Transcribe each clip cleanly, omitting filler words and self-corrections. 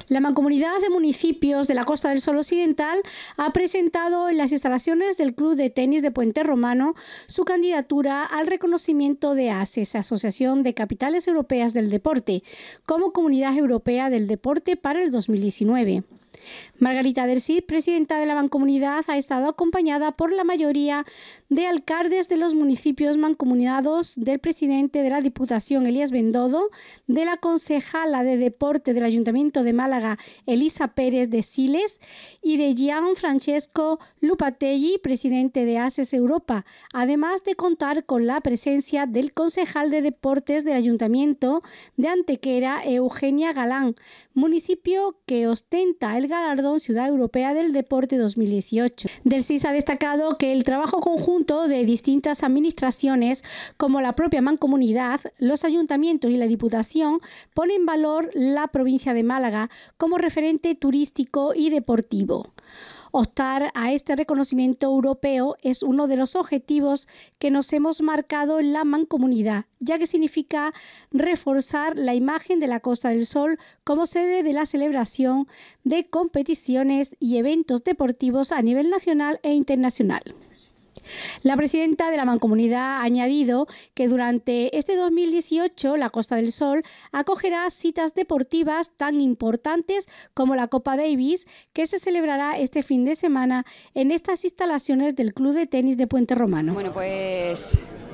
La Mancomunidad de Municipios de la Costa del Sol Occidental ha presentado en las instalaciones del Club de Tenis de Puente Romano su candidatura al reconocimiento de ACES, Asociación de Capitales Europeas del Deporte, como Comunidad Europea del Deporte para el 2019. Margarita del Cid, presidenta de la Mancomunidad, ha estado acompañada por la mayoría de alcaldes de los municipios mancomunados, del presidente de la Diputación, Elías Bendodo, de la concejala de Deporte del Ayuntamiento de Málaga, Elisa Pérez de Siles, y de Gianfrancesco Lupatelli, presidente de ACES Europa, además de contar con la presencia del concejal de Deportes del Ayuntamiento de Antequera, Eugenia Galán, municipio que ostenta el galardón Ciudad Europea del Deporte 2018. Del CIS ha destacado que el trabajo conjunto de distintas administraciones, como la propia Mancomunidad, los ayuntamientos y la Diputación, pone en valor la provincia de Málaga como referente turístico y deportivo. Optar a este reconocimiento europeo es uno de los objetivos que nos hemos marcado en la Mancomunidad, ya que significa reforzar la imagen de la Costa del Sol como sede de la celebración de competiciones y eventos deportivos a nivel nacional e internacional. La presidenta de la Mancomunidad ha añadido que durante este 2018 la Costa del Sol acogerá citas deportivas tan importantes como la Copa Davis, que se celebrará este fin de semana en estas instalaciones del Club de Tenis de Puente Romano. Bueno, pues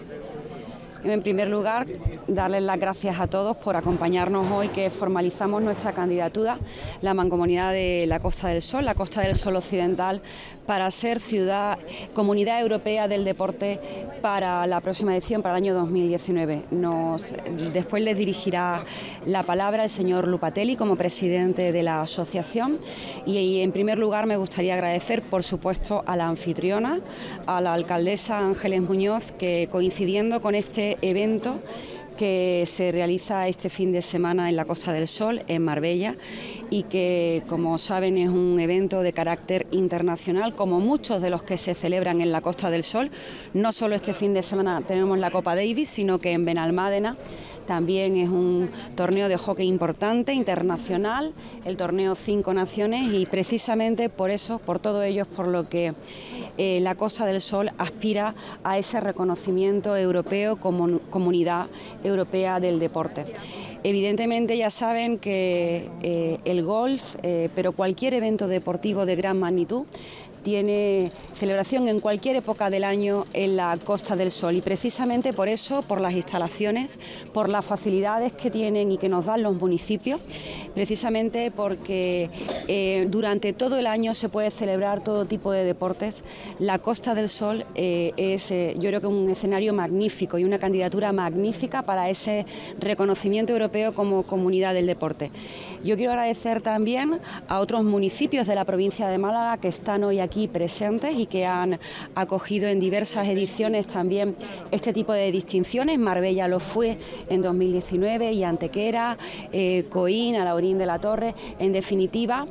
en primer lugar, darles las gracias a todos por acompañarnos hoy, que formalizamos nuestra candidatura, la Mancomunidad de la Costa del Sol, la Costa del Sol Occidental, para ser Comunidad Europea del Deporte para la próxima edición, para el año 2019. Después les dirigirá la palabra el señor Lupatelli como presidente de la asociación, y en primer lugar me gustaría agradecer, por supuesto, a la anfitriona, a la alcaldesa Ángeles Muñoz, que coincidiendo con este evento que se realiza este fin de semana en la Costa del Sol, en Marbella, y que, como saben, es un evento de carácter internacional, como muchos de los que se celebran en la Costa del Sol. No solo este fin de semana tenemos la Copa Davis, sino que en Benalmádena también es un torneo de hockey importante, internacional, el torneo 5 Naciones, y precisamente por eso, por todo ello, es por lo que la Costa del Sol aspira a ese reconocimiento europeo como Comunidad Europea del Deporte. Evidentemente ya saben que el golf, pero cualquier evento deportivo de gran magnitud, tiene celebración en cualquier época del año en la Costa del Sol, y precisamente por eso, por las instalaciones, por las facilidades que tienen y que nos dan los municipios, precisamente porque durante todo el año se puede celebrar todo tipo de deportes. La Costa del Sol es, yo creo que un escenario magnífico y una candidatura magnífica para ese reconocimiento europeo como Comunidad del Deporte. Yo quiero agradecer también a otros municipios de la provincia de Málaga que están hoy aquí presentes y que han acogido en diversas ediciones también este tipo de distinciones. Marbella lo fue en 2019 y Antequera, Coín, Alhaurín de la Torre. En definitiva,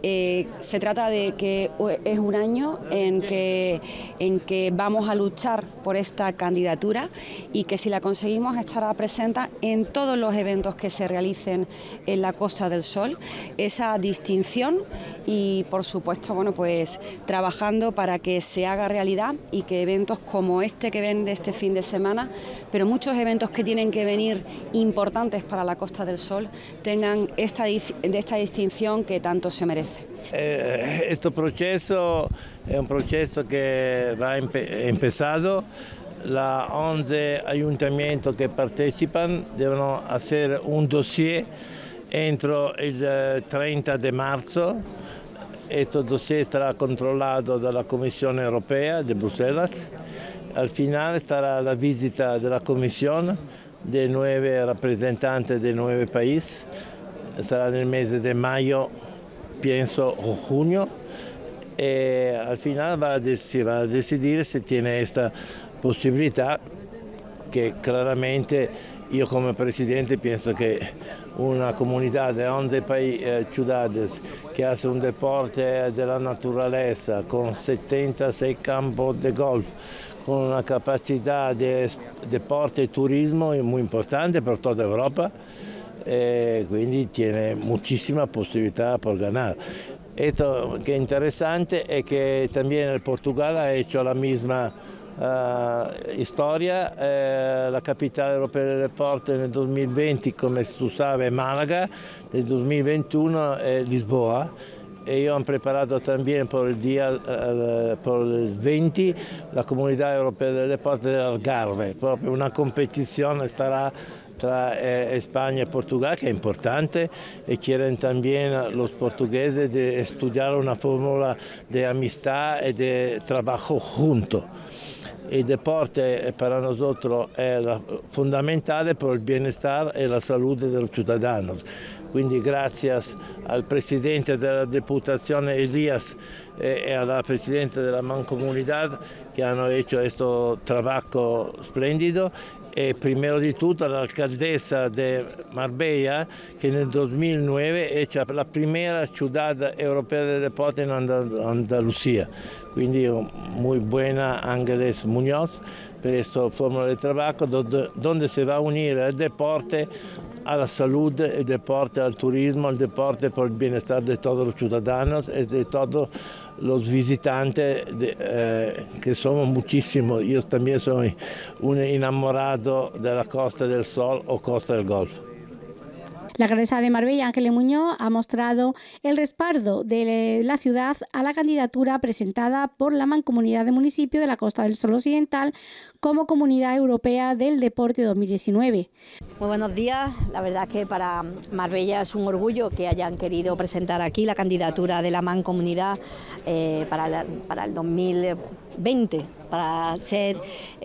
se trata de que es un año en que vamos a luchar por esta candidatura, y que si la conseguimos estará presente en todos los eventos que se realicen en la Costa del Sol, esa distinción, y por supuesto, bueno, pues trabajando para que se haga realidad y que eventos como este que ven de este fin de semana, pero muchos eventos que tienen que venir importantes para la Costa del Sol, tengan esta distinción que tanto se merece. Este proceso es un proceso que va empezado. Los 11 ayuntamientos que participan deben hacer un dossier entro el 30 de marzo. Este dossier estará controlado por la Comisión Europea de Bruselas. Al final estará la visita de la Comisión de 9 representantes de 9 países. Será en el mes de mayo, pienso, o junio. Al final va a decidir si tiene esta posibilidad, que claramente yo como presidente pienso que una comunidad de 11 ciudades que hace un deporte de la naturaleza con 76 campos de golf, con una capacidad de deporte y turismo muy importante por toda Europa, quindi tiene muchísima posibilidad por ganar. Esto que es interesante es que también el Portugal ha hecho la misma historia, la capitale europea del deporte nel 2020, come tu sai, è Malaga, nel 2021 è Lisboa. E io ho preparato también por el 20 la Comunidad Europea del Deporte del Algarve, proprio una competizione starà tra España y Portugal, que es importante, y quieren también los portugueses de estudiar una fórmula de amistad y de trabajo junto. Il deporte para nosotros è fondamentale per il bienestar e la salute dei cittadini. Quindi grazie al Presidente della Diputazione Elías e alla Presidente della Mancomunidad che hanno hecho questo lavoro splendido. E primero di tutto l'alcaldessa di Marbella, che nel 2009 è la prima ciudad europea del deporte in Andalucía. Quindi muy buena Ángeles Muñoz per questa fórmula de trabajo donde se va a unir el deporte a la salud, el deporte al turismo, el deporte por el bienestar de todos los ciudadanos y de todos los visitantes, que somos muchísimos. Yo también soy un enamorado de la Costa del Sol o Costa del Golfo. La alcaldesa de Marbella, Ángeles Muñoz, ha mostrado el respaldo de la ciudad a la candidatura presentada por la Mancomunidad de Municipios de la Costa del Sol Occidental como Comunidad Europea del Deporte 2019. Muy buenos días. La verdad es que para Marbella es un orgullo que hayan querido presentar aquí la candidatura de la Mancomunidad para el 2020, para ser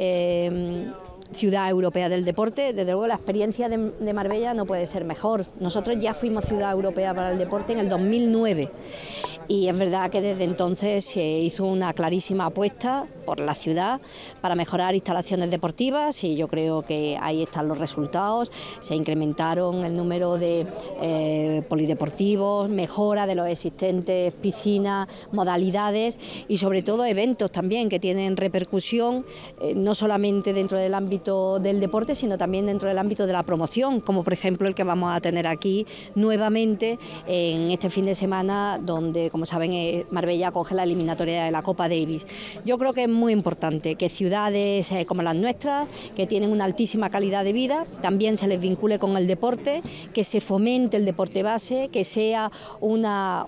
Ciudad Europea del Deporte. Desde luego la experiencia de Marbella no puede ser mejor. Nosotros ya fuimos Ciudad Europea para el Deporte en el 2009 y es verdad que desde entonces se hizo una clarísima apuesta por la ciudad para mejorar instalaciones deportivas y yo creo que ahí están los resultados. Se incrementaron el número de polideportivos, mejora de los existentes piscinas, modalidades y sobre todo eventos también que tienen repercusión no solamente dentro del ámbito del deporte, sino también dentro del ámbito de la promoción, como por ejemplo el que vamos a tener aquí nuevamente en este fin de semana, donde, como saben, Marbella acoge la eliminatoria de la Copa Davis. Yo creo que es muy importante que ciudades como las nuestras, que tienen una altísima calidad de vida, también se les vincule con el deporte, que se fomente el deporte base, que sea una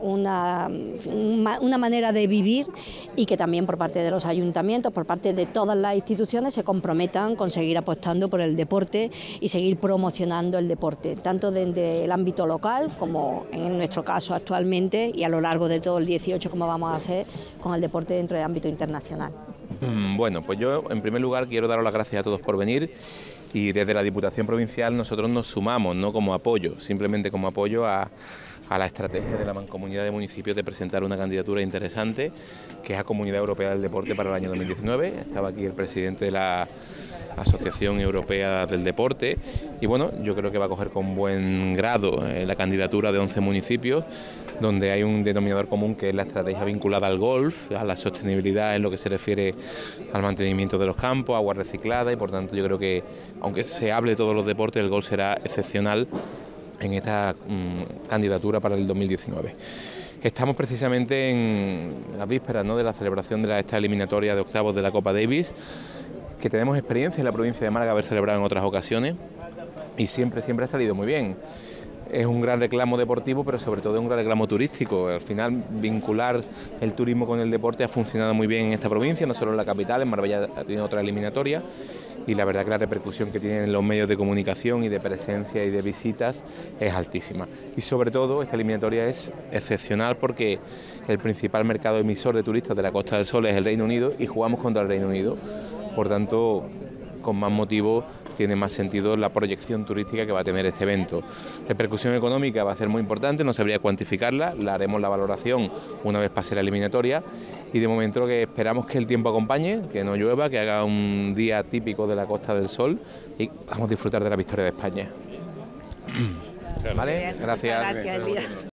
manera de vivir y que también por parte de los ayuntamientos, por parte de todas las instituciones se comprometan con seguir apostando por el deporte y seguir promocionando el deporte, tanto desde el ámbito local como en nuestro caso actualmente y a lo largo de todo el 18 como vamos a hacer con el deporte dentro del ámbito internacional. Bueno, pues yo en primer lugar quiero daros las gracias a todos por venir y desde la Diputación Provincial nosotros nos sumamos, no como apoyo, simplemente como apoyo a la estrategia de la Mancomunidad de Municipios de presentar una candidatura interesante que es a Comunidad Europea del Deporte para el año 2019. Estaba aquí el presidente de la Asociación Europea del Deporte y bueno, yo creo que va a coger con buen grado la candidatura de 11 municipios donde hay un denominador común que es la estrategia vinculada al golf, a la sostenibilidad en lo que se refiere al mantenimiento de los campos, agua reciclada y por tanto yo creo que aunque se hable de todos los deportes, el golf será excepcional en esta candidatura para el 2019. Estamos precisamente en las vísperas, ¿no?, de la celebración de esta eliminatoria de octavos de la Copa Davis, que tenemos experiencia en la provincia de Málaga haber celebrado en otras ocasiones y siempre ha salido muy bien. Es un gran reclamo deportivo, pero sobre todo es un gran reclamo turístico. Al final, vincular el turismo con el deporte ha funcionado muy bien en esta provincia, no solo en la capital, en Marbella ha tenido otra eliminatoria y la verdad que la repercusión que tienen en los medios de comunicación y de presencia y de visitas es altísima. Y sobre todo, esta eliminatoria es excepcional porque el principal mercado emisor de turistas de la Costa del Sol es el Reino Unido y jugamos contra el Reino Unido. Por tanto, con más motivo tiene más sentido la proyección turística que va a tener este evento. La repercusión económica va a ser muy importante, no sabría cuantificarla, la haremos la valoración una vez pase la eliminatoria y de momento que esperamos que el tiempo acompañe, que no llueva, que haga un día típico de la Costa del Sol y vamos a disfrutar de la victoria de España. ¿Vale? Gracias.